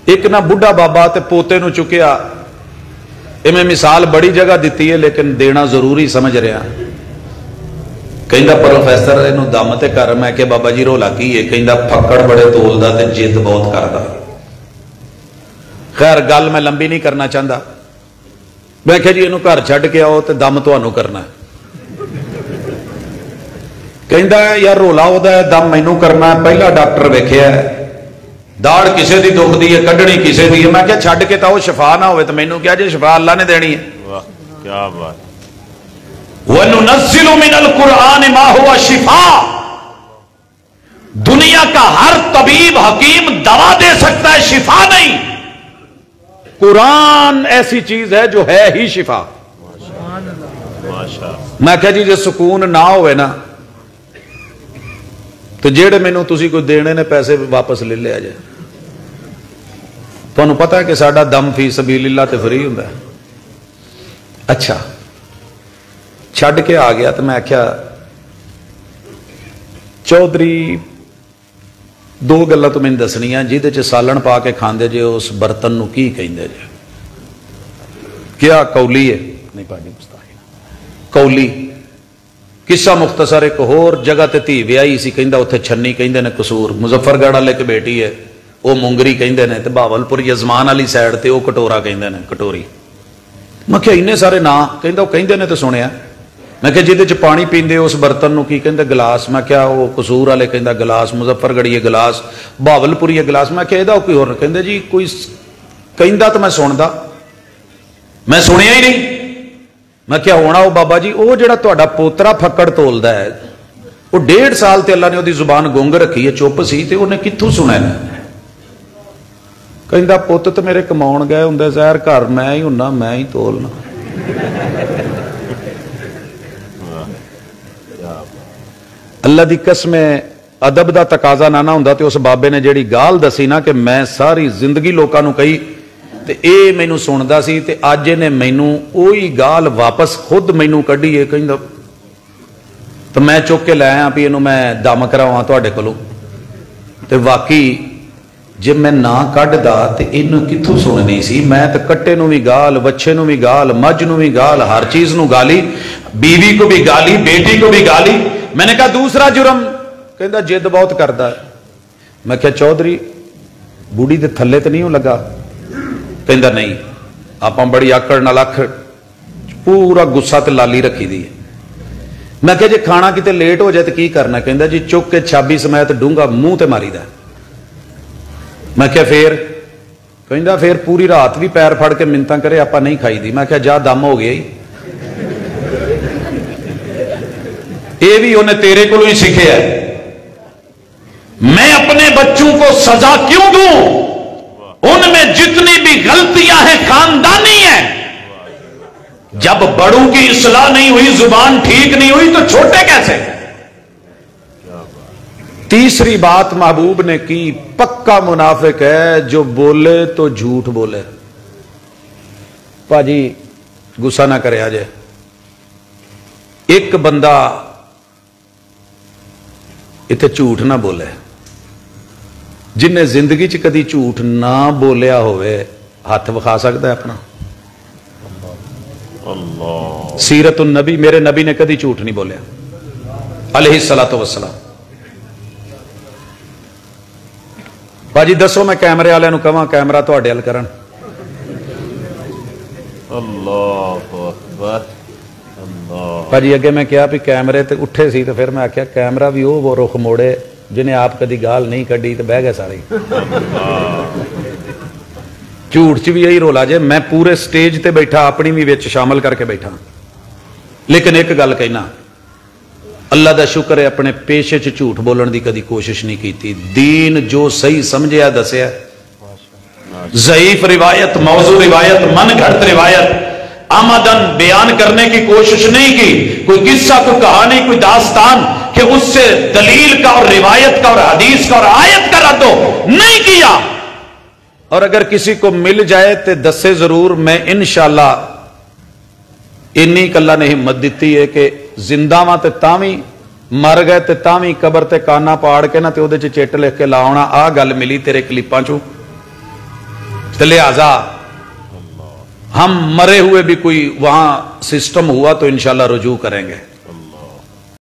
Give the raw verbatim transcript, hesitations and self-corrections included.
ایک نہ بڑھا بابا تے پوتے نو چکیا، یہ میں مثال بڑی جگہ دیتی ہے لیکن دینا ضروری سمجھ رہا۔ کہندا پروفیسر اینو دم تے کر، میں کہ بابا جی رولا کی ہے؟ کہندا پھکڑ بڑے تولدا تے جد بہت کردا۔ خیر گل میں لمبی نہیں کرنا چاہتا، میں کہ جی اینو گھر چھڈ کے آؤ تے دم تانوں کرنا ہے۔ کہندا یار رولا ہودا ہے، دم مینوں کرنا ہے، پہلا ڈاکٹر ویکھیا ہے، داڑ کسے دی دکھدی ہے، کڈنی کسے دی ہے، میں کہ چھڈ کے تاؤ شفا نہ ہوئے، تو مینوں کیا جی شفا اللہ نے دینی ہے۔ واہ کیا بات۔ وَنُنَزِّلُ مِنَ الْقُرْآنِ مَا هُوَ شِفَاءٌ، دنیا کا ہر طبیب حکیم دوا دے سکتا ہے، شفا نہیں۔ قرآن ایسی چیز ہے جو ہے ہی شفا۔ میں کہا جی جو سکون نہ ہوئے نا تو جیڑے مینوں تسی کوئی دینے نے پیسے واپس لے لے آجائے۔ تو انہوں پتا ہے کہ ساڑھا دم فی سبیل اللہ تے فری ہوں ہے۔ اچھا چھڑ کے آ گیا تو میں کیا چودھری دو گلہ تو میں دسنی ہیں جیدے چے سالن پا کے کھاندے جے اس برتن نو کی کہندے جے کیا کولی ہے نہیں پاڑی مستاحی کولی قصہ مختصر ایک اور جگہ تے تھی ویائی سی کہندہ اتھے چھنی کہندے نے قصور مظفر گڑھا لے کے بیٹی ہے وہ مونگری کہندے نے تے باول پور یزمان علی سائیڈ تے وہ کٹورا کہندے نے کٹوری میں کیا انہیں سارے نا کہندہ وہ کہندے نے تو سنے ہیں میں کہ جیدے چ پانی پیندے اس برتن نو کی کہندے گلاس میں کیا وہ قصور والے کہندہ گلاس مظفر گڑھی یہ گلاس باول پور یہ گلاس میں کہہ دا کوئی اور کہندے جی کوئی کہندہ تو میں سن دا میں سنیا ہی نہیں میں کیا ہونا وہ بابا جی وہ جڑا تہاڈا پوترا پھکڑ تولدا ہے وہ ڈیڑھ سال تے اللہ نے وہ زبان گونگ رکھی ہے چپ سی تے انہیں کتھوں سنا ہے کہندہ پوت تو میرے کماؤن گئے ہوندے زہر گھر میں ہی ہونا میں ہی تولنا اللہ دی قسم ادب دا تقاضا نہ نہ ہوندا تے اس بابے نے جیڑی گال دسی نا کہ میں ساری زندگی لوکاں نو کہی تے اے مینوں سندا سی تے اج نے مینوں اوہی گال واپس خود مینوں کڈی ہے کہندا تو میں چک کے لے آیا بھی اینوں میں دم کراواں تہاڈے کولوں تے واقعی جے میں نہ کڈدا تے اینوں کتھوں سننی سی میں تے کٹے نو بھی گال وچھے نو بھی گال مجھ نو بھی گال ہر چیز نو گالی بیوی کو بھی گالی بیٹی کو بھی گالی میں نے کہا دوسرا جرم کہندا جد بہت کردا ہے میں کہا چودھری بوڑھی دے تھلے تے نہیں لگا کہندا نہیں آپاں بڑی آکڑ نال اکھ پورا غصہ تے لالی رکھی دی میں کہا جی کھانا کتے لیٹ ہو جائے تو کی کرنا کہندا جی چک کے چھابی سمیت ڈونگا منہ تے ماری دا میں کہا پھر کہندا پھر پوری رات بھی پیر پھڑ کے منتاں کرے آپاں نہیں کھائی دی میں کہا جا دم ہو گیا ہی یہ بھی انہیں تیرے کو ہی سیکھے ہے میں اپنے بچوں کو سزا کیوں دوں ان میں جتنی بھی غلطیاں ہیں خاندانی ہیں جب بڑوں کی اصلاح نہیں ہوئی زبان ٹھیک نہیں ہوئی تو چھوٹے کیسے تیسری بات محبوب نے کی پکا منافق ہے جو بولے تو جھوٹ بولے پاجی غصہ نہ کرے آجے ایک بندہ اتنے جھوٹ نہ بولے جن نے زندگی چ کدی جھوٹ نہ بولیا ہوئے ہاتھ وکھا سکتا ہے اپنا اللہ سیرت النبی میرے نبی نے کدی جھوٹ نہیں بولیا علیہ الصلوۃ والسلام باجی دسو میں کیمرے والے کہاں کیمرہ تہاڈے ول کرن اللہ اکبر پاجی اگے میں کیا بھی کیمرے تے اٹھے سی تو پھر میں آخیا کیمرہ بھی وہ رخ موڑے جنہیں آپ کدی گال نہیں کڈی تو بہ گئے سارے جھوٹ چ بھی یہی رولا جے میں پورے سٹیج تے بیٹھا اپنی بھی وچ شامل کر کے بیٹھا لیکن ایک گل کہنا اللہ دا شکر ہے اپنے پیشے چ جھوٹ بولن دی کدی کوشش نہیں کیتی دین جو صحیح سمجھیا دسیا ضعیف روایت موضوع روایت من گھڑت روایت آمدن بیان کرنے کی کوشش نہیں کی کوئی قصہ کوئی کہانی کوئی داستان کہ اس سے دلیل کا اور روایت کا اور حدیث کا اور آیت کا رد ہو نہیں کیا اور اگر کسی کو مل جائے تو دسے ضرور میں انشاءاللہ انی کلا نے ہمت دیتی ہے کہ زندہ ماں تے تاویں مر گئے تے تاویں قبر تے کانا پاڑ کے نہ تے اودے چ چٹ لکھ کے لاونا آ گل ملی تیرے کلپاں چوں تو لہذا ہم مرے ہوئے بھی کوئی وہاں سسٹم ہوا تو انشاءاللہ رجوع کریں گے.